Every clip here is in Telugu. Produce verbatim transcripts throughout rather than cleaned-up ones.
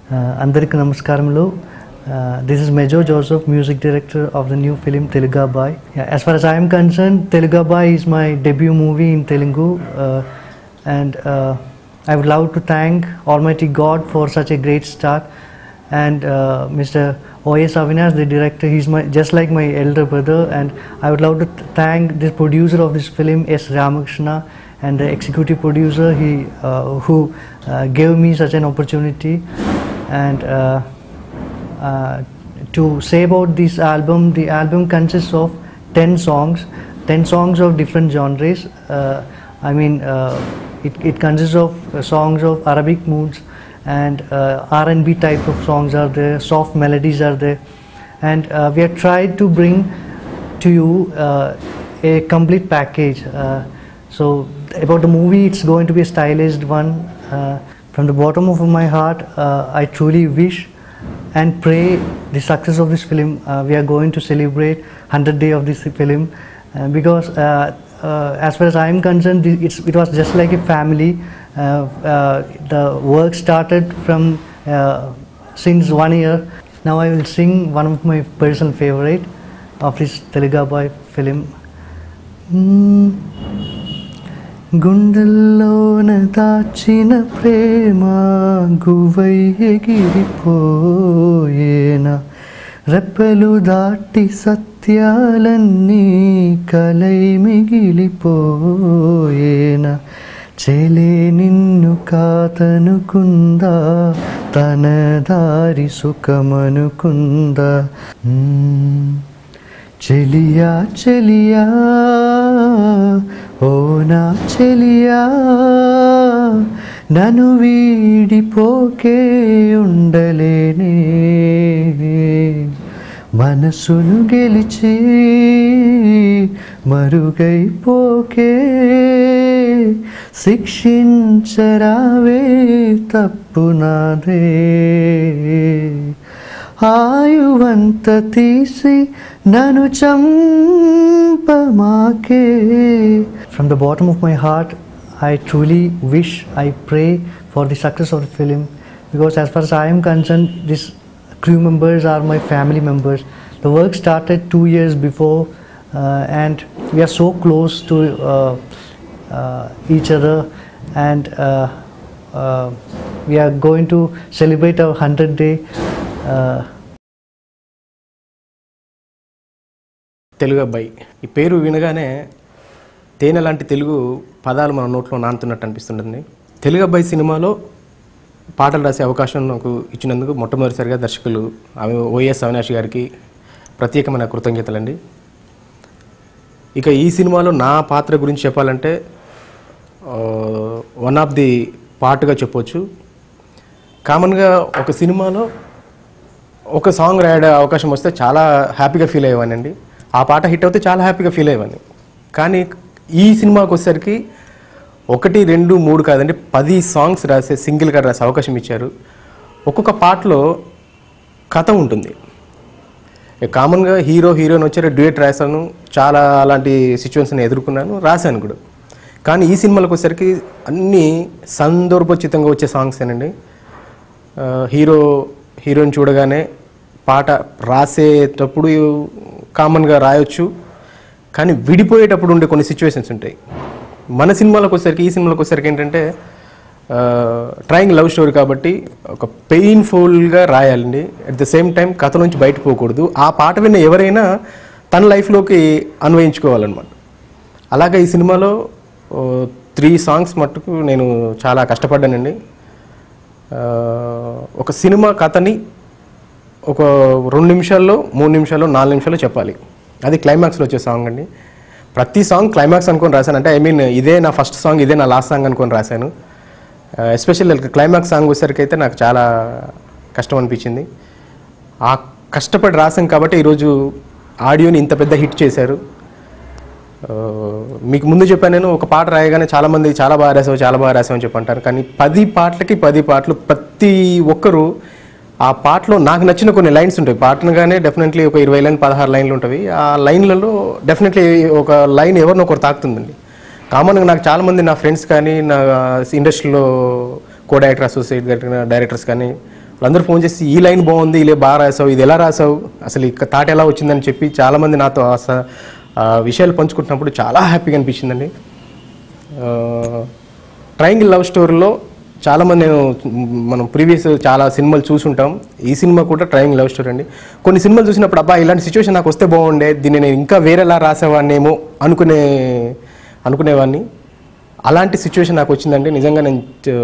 Andariki Namaskaramlu. Uh, this is Major Joseph, music director of the new film Telugu Abbai. Yeah, as far as I am concerned, Telugu Abbai is my debut movie in Telugu, uh, and uh, I would love to thank Almighty God for such a great start. And uh, Mister O S Avinash, the director, he's my just like my elder brother, and I would love to thank the producer of this film, S. Ramakrishna, and the executive producer he uh, who uh, gave me such an opportunity. And uh, uh, to say about this album, the album consists of ten songs, ten songs of different genres. Uh, I mean, uh, it, it consists of uh, songs of Arabic moods, and uh, R and B type of songs are there, soft melodies are there, and uh, we have tried to bring to you uh, a complete package. Uh, so about the movie, it's going to be a stylized one. Uh, from the bottom of my heart, uh, I truly wish and pray the success of this film. Uh, we are going to celebrate one hundred days of this film, uh, because uh, uh, as far as I am concerned, it's, it was just like a family. Uh, uh, the work started from uh, since one year. Now I will sing one of my personal favorite of this Telugu Abbai film. Mm. గుండెల్లోన దాచిన ప్రేమ గువై ఎగిరిపోయేనా, రెప్పలు దాటి సత్యాలన్నీ కలై మిగిలిపోయేనా, చెలే నిన్ను కాతనుకుందా తన దారి సుఖమనుకుందా, చెలియా చెలియా ఓ నా చెలియా నన్ను వీడిపోకే ఉండలేనే, మనసును గెలిచి మరుగైపోకే, శిక్షించరావే తప్పు నాదే, ఆయువంత తీసి నన్ను చంపమాకే. From the bottom of my heart, I truly wish, I pray for the success of the film, because as far as I am concerned, these crew members are my family members. The work started two years before, uh, and we are so close to uh, uh, each other, and uh, uh, we are going to celebrate our one hundred day. Uh, Telugu అబ్బాయి ఈ పేరు వినగానే తేనె లాంటి తెలుగు పదాలు మన నోట్లో నానుతున్నట్టు అనిపిస్తుంటుంది. తెలుగు అబ్బాయి సినిమాలో పాటలు రాసే అవకాశం నాకు ఇచ్చినందుకు మొట్టమొదటిసారిగా దర్శకులు ఓఎస్ అవినాష్ గారికి ప్రత్యేకమైన కృతజ్ఞతలండి. ఇక ఈ సినిమాలో నా పాత్ర గురించి చెప్పాలంటే వన్ ఆఫ్ ది పార్ట్గా చెప్పొచ్చు. కామన్గా ఒక సినిమాలో ఒక సాంగ్ రాయడే అవకాశం వస్తే చాలా హ్యాపీగా ఫీల్ అయ్యేవానండి. ఆ పాట హిట్ అవుతే చాలా హ్యాపీగా ఫీల్ అయ్యేవాడిని. కానీ ఈ సినిమాకి వచ్చేసరికి ఒకటి రెండు మూడు కాదండి, పది సాంగ్స్ రాసే సింగిల్గా రాసే అవకాశం ఇచ్చారు. ఒక్కొక్క పాటలో కథ ఉంటుంది. కామన్గా హీరో హీరోయిన్ వచ్చారు, డ్యూయట్ రాశాను, చాలా అలాంటి సిచ్యువేషన్ ఎదుర్కొన్నాను, రాశాను కూడా. కానీ ఈ సినిమాలకు వచ్చేసరికి అన్నీ సందర్భోచితంగా వచ్చే సాంగ్సేనండి. హీరో హీరోయిన్ చూడగానే పాట రాసేటప్పుడు కామన్గా రాయొచ్చు, కానీ విడిపోయేటప్పుడు ఉండే కొన్ని సిచ్యువేషన్స్ ఉంటాయి. మన సినిమాలకు వచ్చేసరికి ఈ సినిమాలకు వచ్చేసరికి ఏంటంటే ట్రయింగ్ లవ్ స్టోరీ కాబట్టి ఒక పెయిన్ఫుల్గా రాయాలండి. అట్ ద సేమ్ టైం కథ నుంచి బయటపోకూడదు. ఆ పాట విన్న ఎవరైనా తన లైఫ్లోకి అన్వయించుకోవాలన్నమాట. అలాగే ఈ సినిమాలో త్రీ సాంగ్స్ మట్టుకు నేను చాలా కష్టపడ్డానండి. ఒక సినిమా కథని ఒక రెండు నిమిషాల్లో మూడు నిమిషాల్లో నాలుగు నిమిషాల్లో చెప్పాలి. అది క్లైమాక్స్లో వచ్చే సాంగ్ అండి. ప్రతి సాంగ్ క్లైమాక్స్ అనుకొని రాశాను. అంటే ఐ మీన్ ఇదే నా ఫస్ట్ సాంగ్, ఇదే నా లాస్ట్ సాంగ్ అనుకొని రాశాను. ఎస్పెషల్లీ క్లైమాక్స్ సాంగ్ వచ్చేసరికి అయితే నాకు చాలా కష్టం అనిపించింది. ఆ కష్టపడి రాశాను కాబట్టి ఈరోజు ఆడియోని ఇంత పెద్ద హిట్ చేశారు. మీకు ముందు చెప్పాను నేను, ఒక పాట రాయగానే చాలామంది చాలా బాగా రాసావు చాలా బాగా రాసావు అని చెప్పి అంటారు. కానీ పది పాటలకి పది పాటలు ప్రతి ఒక్కరూ ఆ పాటలో నాకు నచ్చిన కొన్ని లైన్స్ ఉంటాయి. పాటనగానే డెఫినెట్లీ ఒక ఇరవై లైన్ పదహారు లైన్లు ఉంటుంది. ఆ లైన్లలో డెఫినెట్లీ ఒక లైన్ ఎవరినో ఒకరు తాకుతుందండి. కామన్గా నాకు చాలామంది నా ఫ్రెండ్స్ కానీ నా ఇండస్ట్రీలో కో డైరెక్టర్ అసోసియేట్ డైరెక్టర్స్ కానీ వాళ్ళందరూ ఫోన్ చేసి ఈ లైన్ బాగుంది, ఇలా బాగా రాసావు, ఇది ఎలా రాసావు, అసలు ఇక తాట ఎలా వచ్చిందని చెప్పి చాలామంది నాతో ఆ విషయాలు పంచుకుంటున్నప్పుడు చాలా హ్యాపీగా అనిపించిందండి. ట్రయాంగిల్ లవ్ స్టోరీలో చాలామంది నేను మనం ప్రీవియస్ చాలా సినిమాలు చూసుంటాం. ఈ సినిమా కూడా ట్రయాంగిల్ లవ్ స్టోరీ అండి. కొన్ని సినిమాలు చూసినప్పుడు అబ్బా ఇలాంటి సిచ్యువేషన్ నాకు వస్తే బాగుండే, దీన్ని నేను ఇంకా వేరేలా రాసేవాడినేమో అనుకునే అనుకునేవాడిని. అలాంటి సిచ్యువేషన్ నాకు వచ్చిందండి. నిజంగా నేను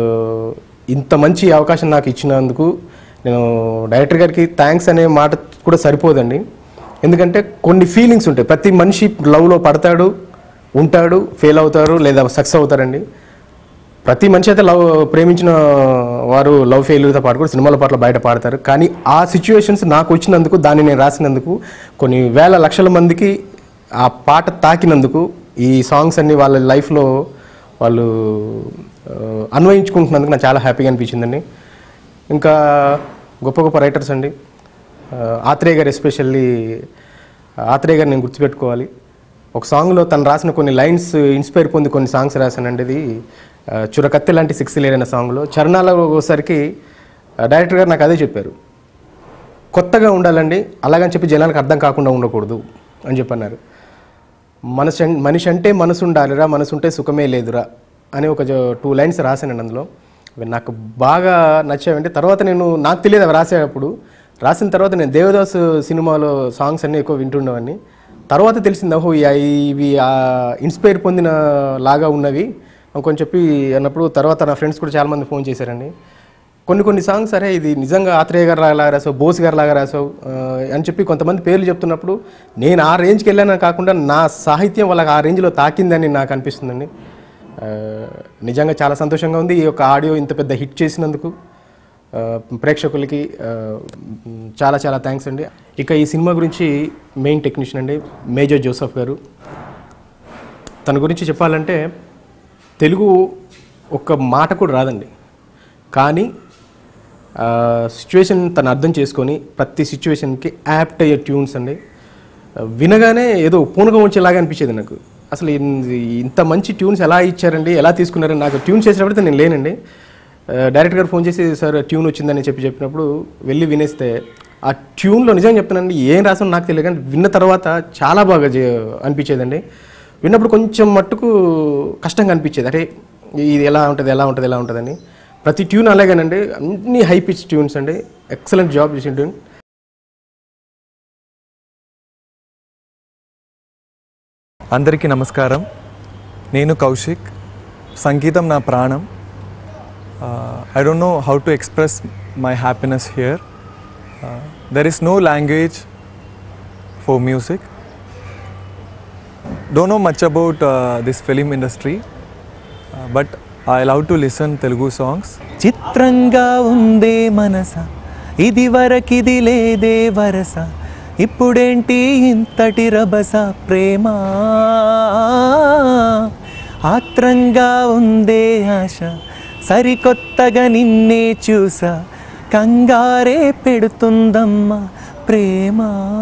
ఇంత మంచి అవకాశం నాకు ఇచ్చినందుకు నేను డైరెక్టర్ గారికి థ్యాంక్స్ అనే మాట కూడా సరిపోదండి. ఎందుకంటే కొన్ని ఫీలింగ్స్ ఉంటాయి. ప్రతి మనిషి లవ్లో పడతాడు, ఉంటాడు, ఫెయిల్ అవుతారు లేదా సక్సెస్ అవుతారండి. ప్రతి మనిషి అయితే లవ్ ప్రేమించిన వారు లవ్ ఫెయిల్యూర్తో పాటు కూడా సినిమాల పాటలు బయట పాడతారు. కానీ ఆ సిచ్యువేషన్స్ నాకు వచ్చినందుకు, దాన్ని నేను రాసినందుకు, కొన్ని వేల లక్షల మందికి ఆ పాట తాకినందుకు, ఈ సాంగ్స్ అన్నీ వాళ్ళ లైఫ్లో వాళ్ళు అన్వయించుకుంటున్నందుకు నాకు చాలా హ్యాపీగా అనిపించిందండి. ఇంకా గొప్ప గొప్ప రైటర్స్ అండి, ఆత్రేయ గారు ఎస్పెషల్లీ ఆత్రేయ గారు నేను గుర్తుపెట్టుకోవాలి. ఒక సాంగ్లో తను రాసిన కొన్ని లైన్స్ ఇన్స్పైర్ పొంది కొన్ని సాంగ్స్ రాశానండి. ఇది చురకత్తి లాంటి సిక్స్ లేర్ అనే సాంగ్లో చరణాల ఒకసారికి డైరెక్టర్ గారు నాకు అదే చెప్పారు, కొత్తగా ఉండాలండి, అలాగని చెప్పి జనానికి అర్థం కాకుండా ఉండకూడదు అని చెప్పన్నారు. మనసు మనిషి అంటే మనసు ఉండాలిరా, మనసు ఉంటే సుఖమే లేదురా అని ఒక టూ లైన్స్ రాశానండి. అందులో అవి నాకు బాగా నచ్చావంటే తర్వాత నేను నాకు తెలియదు అవి రాసేటప్పుడు, రాసిన తర్వాత నేను దేవదాస్ సినిమాలో సాంగ్స్ అన్నీ ఎక్కువ వింటుండేవాడిని. తర్వాత తెలిసింది ఓహో ఇవి ఇన్స్పైర్ పొందిన లాగా ఉన్నవి అనుకొని చెప్పి అన్నప్పుడు తర్వాత నా ఫ్రెండ్స్ కూడా చాలామంది ఫోన్ చేశారండి. కొన్ని కొన్ని సాంగ్స్ సరే ఇది నిజంగా ఆత్రేయ గారు లాగా రాసావు, బోస్ గారు లాగా రాసావు అని చెప్పి కొంతమంది పేర్లు చెప్తున్నప్పుడు నేను ఆ రేంజ్కి వెళ్ళానని కాకుండా నా సాహిత్యం వాళ్ళకి ఆ రేంజ్లో తాకిందని నాకు అనిపిస్తుందండి. నిజంగా చాలా సంతోషంగా ఉంది ఈ యొక్క ఆడియో ఇంత పెద్ద హిట్ చేసినందుకు. ప్రేక్షకులకి చాలా చాలా థ్యాంక్స్ అండి. ఇక ఈ సినిమా గురించి మెయిన్ టెక్నీషియన్ అండి మేజర్ జోసెఫ్ గారు. తన గురించి చెప్పాలంటే తెలుగు ఒక్క మాట కూడా రాదండి, కానీ సిచ్యువేషన్ తను అర్థం చేసుకొని ప్రతి సిచ్యువేషన్కి యాప్ట్ అయ్యే ట్యూన్స్ అండి. వినగానే ఏదో పూనకం వచ్చేలాగా అనిపించేది నాకు. అసలు ఇంత మంచి ట్యూన్స్ ఎలా ఇచ్చారండి, ఎలా తీసుకున్నారని నాకు ట్యూన్ చేసినప్పుడు నేను లేనండి. డైరెక్టర్ గారు ఫోన్ చేసి సార్ ట్యూన్ వచ్చిందని చెప్పి చెప్పినప్పుడు వెళ్ళి వినేస్తే ఆ ట్యూన్లో నిజంగా చెప్తానండి ఏం రాసానో నాకు తెలియదు, కానీ విన్న తర్వాత చాలా బాగా అనిపించేదండి. విన్నప్పుడు కొంచెం మట్టుకు కష్టంగా అనిపించేది, అరే ఇది ఎలా ఉంటుంది ఎలా ఉంటుంది ఎలా ఉంటుందని. ప్రతి ట్యూన్ అలాగేనండి, అన్ని హై పిచ్ ట్యూన్స్ అండి. ఎక్సలెంట్ జాబ్ చేసిన ట్యూన్. అందరికీ నమస్కారం. నేను కౌశిక్. సంగీతం నా ప్రాణం. I don't know how to express my happiness here. There is no language for music. Don't know much about this film industry, but I love to listen Telugu songs. చిత్రంగా ఉందే మనస, ఇది వరకిది లేదే వరస, ఇప్పుడేంటి ఇంతటి రభస ప్రేమ, ఆత్రంగా ఉందే ఆశ, సరికొత్తగా నిన్నే చూసా, కంగారే పెడుతుందమ్మ ప్రేమ.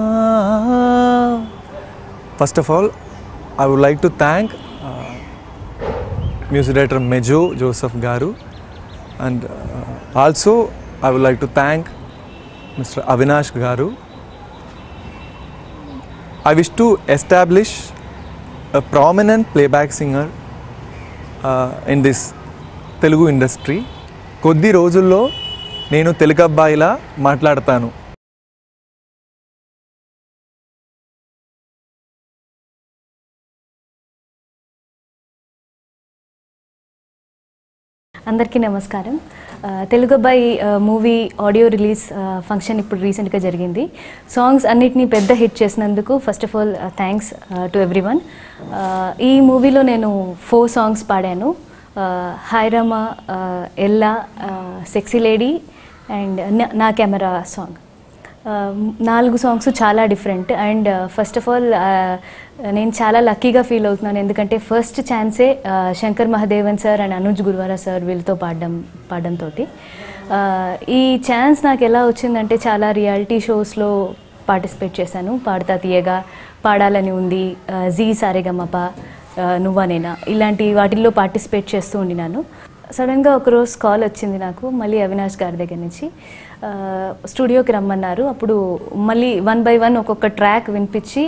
First of all I would like to thank uh, music director Mejo Joseph Garu, and uh, also I would like to thank Mister Avinash Garu. I wish to establish a prominent playback singer uh, in this Telugu industry. కొద్ది రోజుల్లో నేను తెలుగు అబ్బాయిలా మాట్లాడతాను. అందరికీ నమస్కారం. తెలుగు అబ్బాయి మూవీ ఆడియో రిలీజ్ ఫంక్షన్ ఇప్పుడు రీసెంట్గా జరిగింది. సాంగ్స్ అన్నిటినీ పెద్ద హిట్ చేసినందుకు first of all thanks to everyone. ఈ మూవీలో నేను ఫోర్ సాంగ్స్ పాడాను. హాయ్ రామా, ఎల్లా, సెక్సీ లేడీ అండ్ నా కెమెరా సాంగ్. నాలుగు సాంగ్స్ చాలా different. And first of all నేను చాలా లక్కీగా ఫీల్ అవుతున్నాను, ఎందుకంటే ఫస్ట్ ఛాన్సే Shankar Mahadevan sir and Anuj Gurwara sir వీళ్ళతో పాడడం పాడడంతో. ఈ ఛాన్స్ నాకు ఎలా వచ్చిందంటే చాలా రియాలిటీ షోస్లో పార్టిసిపేట్ చేశాను. పాడతా తీయగా, పాడాలని ఉంది, జీ సారేగమప, నువ్వా నేనా, ఇలాంటి వాటిల్లో పార్టిసిపేట్ చేస్తూ ఉండినాను. సడన్గా ఒకరోజు కాల్ వచ్చింది నాకు మళ్ళీ అవినాష్ గారి దగ్గర నుంచి. స్టూడియోకి రమ్మన్నారు. అప్పుడు మళ్ళీ వన్ బై వన్ ఒక్కొక్క ట్రాక్ వినిపించి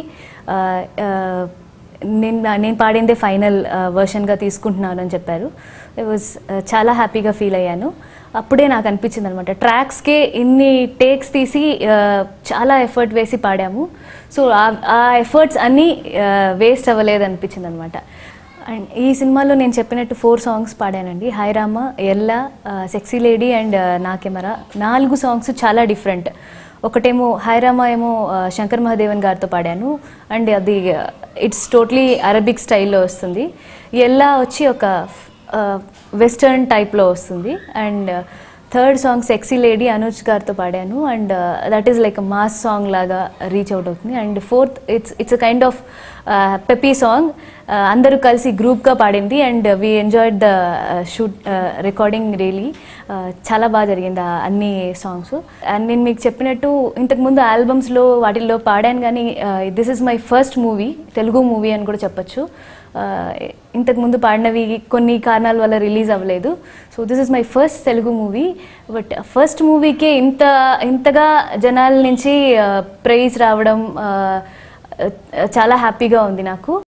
నేను నేను పాడిందే ఫైనల్ వర్షన్గా తీసుకుంటున్నాను అని చెప్పారు. ఐ వాజ్ చాలా హ్యాపీగా ఫీల్ అయ్యాను. అప్పుడే నాకు అనిపించింది అనమాట, ట్రాక్స్కే ఇన్ని టేక్స్ తీసి చాలా ఎఫర్ట్ వేసి పాడాము, సో ఆ ఎఫర్ట్స్ అన్నీ వేస్ట్ అవ్వలేదు అనిపించింది అనమాట. అండ్ ఈ సినిమాలో నేను చెప్పినట్టు ఫోర్ సాంగ్స్ పాడానండి. హాయ్ రామ, ఎల్లా, సెక్సీ లేడీ అండ్ నా కెమెరా. నాలుగు సాంగ్స్ చాలా డిఫరెంట్. ఒకటేమో హాయ్ రామ ఏమో శంకర్ మహాదేవన్ గారితో పాడాను, అండ్ అది ఇట్స్ టోటలీ అరబిక్ స్టైల్లో వస్తుంది. ఎల్లా వచ్చి ఒక వెస్టర్న్ టైప్లో వస్తుంది. And third song sexy lady Anuj గారితో పాడాను, and that is like mass song లాగా రీచ్ అవుట్ అవుతుంది. And fourth it's it's a kind of peppy song, అందరూ కలిసి గ్రూప్గా పాడింది. And we enjoyed the shoot recording really. చాలా బాగా జరిగింది ఆ అన్ని సాంగ్స్. అండ్ నేను మీకు చెప్పినట్టు ఇంతకుముందు ఆల్బమ్స్లో వాటిల్లో పాడాను, కానీ this is my first movie, Telugu movie అని కూడా చెప్పచ్చు. ఇంతకుముందు పాడినవి కొన్ని కారణాల వల్ల రిలీజ్ అవ్వలేదు. So this is my first Telugu movie. But first మూవీకే ఇంత ఇంతగా జనాల నుంచి ప్రైజ్ రావడం చాలా హ్యాపీగా ఉంది నాకు.